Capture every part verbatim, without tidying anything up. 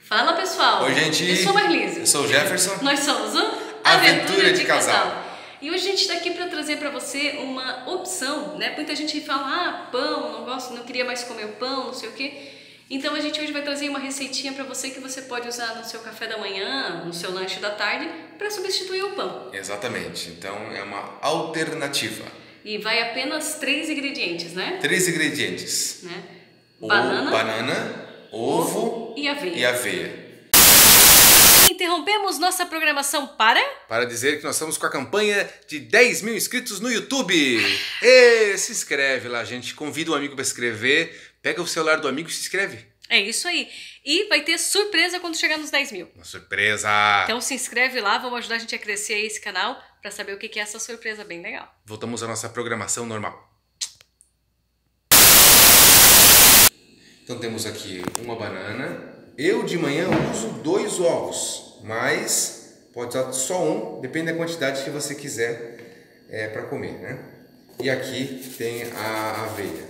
Fala pessoal! Oi gente! Eu sou a Marlise. Eu sou o Jefferson. Nós somos o Aventura, Aventura de, de Casal. Casal. E hoje a gente está aqui para trazer para você uma opção, né? Muita gente fala, ah, pão, não gosto, não queria mais comer o pão, não sei o quê. Então a gente hoje vai trazer uma receitinha para você que você pode usar no seu café da manhã, no seu lanche da tarde, para substituir o pão. Exatamente. Então é uma alternativa. E vai apenas três ingredientes, né? Três ingredientes. Né? O banana, banana, ovo, ovo e aveia. E aveia. Interrompemos nossa programação para... Para dizer que nós estamos com a campanha de dez mil inscritos no YouTube. E se inscreve lá, gente. Convida um amigo para se inscrever. Pega o celular do amigo e se inscreve. É isso aí. E vai ter surpresa quando chegar nos dez mil. Uma surpresa! Então se inscreve lá, vamos ajudar a gente a crescer aí esse canal para saber o que é essa surpresa bem legal. Voltamos à nossa programação normal. Então temos aqui uma banana. Eu de manhã uso dois ovos, mas pode usar só um, depende da quantidade que você quiser é, para comer, né? E aqui tem a aveia.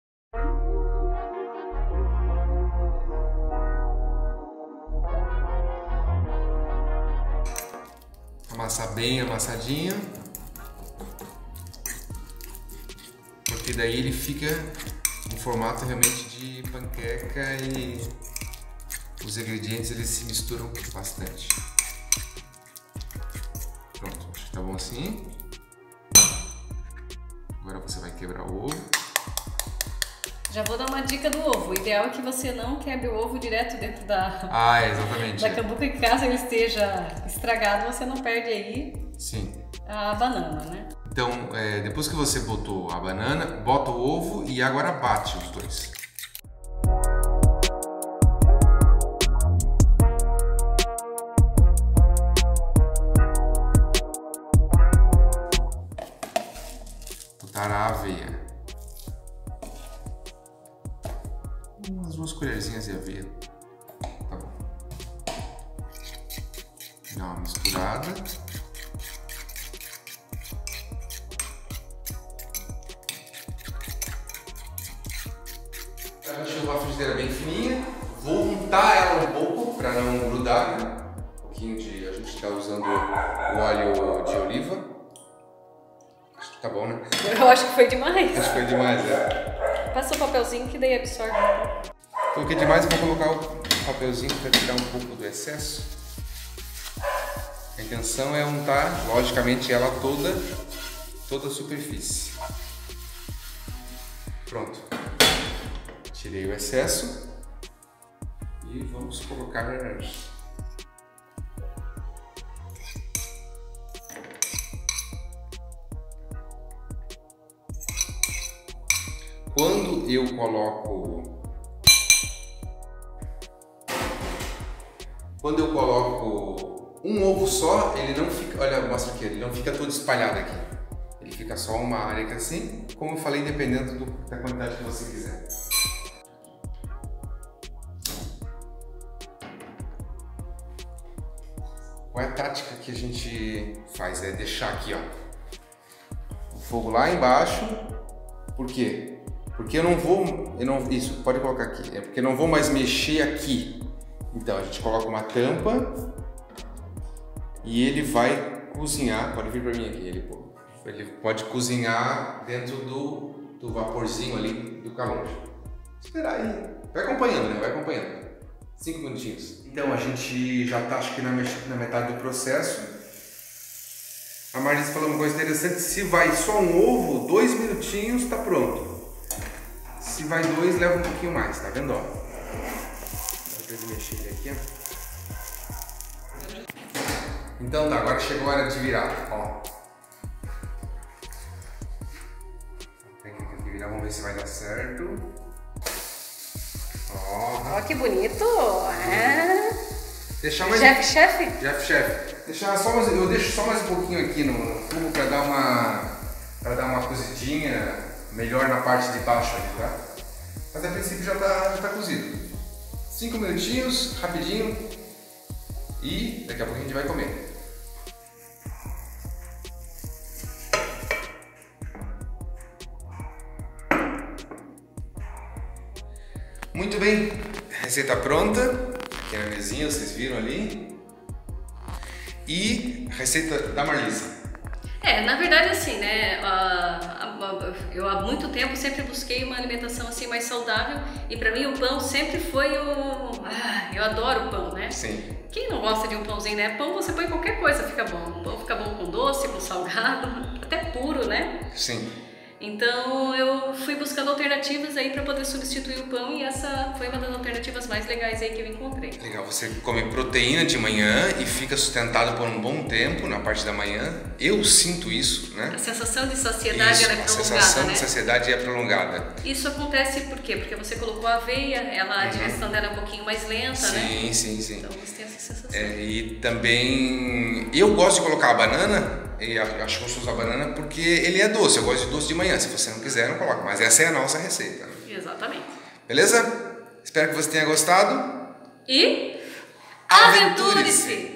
Amassar bem amassadinho, porque daí ele fica em formato realmente de panqueca e os ingredientes eles se misturam bastante. Pronto, acho que tá bom assim. Agora você vai quebrar o ovo. Já vou dar uma dica do ovo. O ideal é que você não quebre o ovo direto dentro da, ah, exatamente. da cambuca, que caso ele esteja estragado, você não perde aí Sim. a banana, né? Então, é, depois que você botou a banana, bota o ovo e agora bate os dois. Botar a aveia. Umas duas colherzinhas de aveia. Tá bom. Dá uma misturada. Eu deixei uma frigideira bem fininha. Vou untar ela um pouco para não grudar, né? Um pouquinho de. A gente está usando o óleo de oliva. Acho que tá bom, né? Eu acho que foi demais. Acho que foi demais, né? Passa o papelzinho que daí absorve. Coloquei demais, eu vou colocar o papelzinho para tirar um pouco do excesso. A intenção é untar, logicamente, ela toda, toda a superfície. Pronto. Tirei o excesso e vamos colocar. Quando eu coloco, quando eu coloco um ovo só, ele não fica, olha, mostra aqui, ele não fica todo espalhado aqui. Ele fica só uma área que assim, como eu falei, dependendo do, da quantidade que você quiser. Qual é a tática que a gente faz? É deixar aqui, ó, o fogo lá embaixo. Por quê? Porque eu não vou, eu não, isso, pode colocar aqui, é porque eu não vou mais mexer aqui. Então a gente coloca uma tampa e ele vai cozinhar, pode vir para mim aqui, ele, ele pode cozinhar dentro do, do vaporzinho ali do calor. Esperar aí, vai acompanhando, né? Vai acompanhando. Cinco minutinhos. Então a gente já tá, acho que na, na metade do processo. A Marlise falou uma coisa interessante, se vai só um ovo, dois minutinhos tá pronto. Se vai dois, leva um pouquinho mais, tá vendo? Ó? Vou mexer ele aqui. Então tá, agora chegou a hora de virar, ó. Tem que virar, vamos ver se vai dar certo. Ó, ó que bonito! É. Deixar mais... Chef, chefe? Chef, chefe. Deixar só mais, eu deixo só mais um pouquinho aqui no fogo para dar uma, para dar uma cozidinha melhor na parte de baixo ali, tá? Mas a princípio já tá, já tá cozido. Cinco minutinhos, rapidinho, e daqui a pouco a gente vai comer. Muito bem, receita pronta. aqui na mesinha, vocês viram ali. E receita da Marlisa. É, na verdade assim, né, eu há muito tempo sempre busquei uma alimentação assim mais saudável e pra mim o pão sempre foi o... Ah, eu adoro pão, né? Sim. Quem não gosta de um pãozinho, né? Pão você põe qualquer coisa, fica bom. O pão fica bom com doce, com salgado, até puro, né? Sim. Então eu fui buscando alternativas aí para poder substituir o pão e essa foi uma das alternativas mais legais aí que eu encontrei. Legal, você come proteína de manhã e fica sustentado por um bom tempo na parte da manhã. Eu sinto isso, né? A sensação de saciedade isso, ela é prolongada, a sensação né? de saciedade é prolongada. Isso acontece por quê? Porque você colocou a aveia, ela, a digestão dela é um pouquinho mais lenta, sim, né? Sim, sim, sim. Então você tem essa sensação. É, e também eu gosto de colocar a banana, e acho gostoso a banana porque ele é doce, eu gosto de doce de manhã. Se você não quiser, não coloca, mas essa é a nossa receita. Exatamente. Beleza? Espero que você tenha gostado. E aventure-se!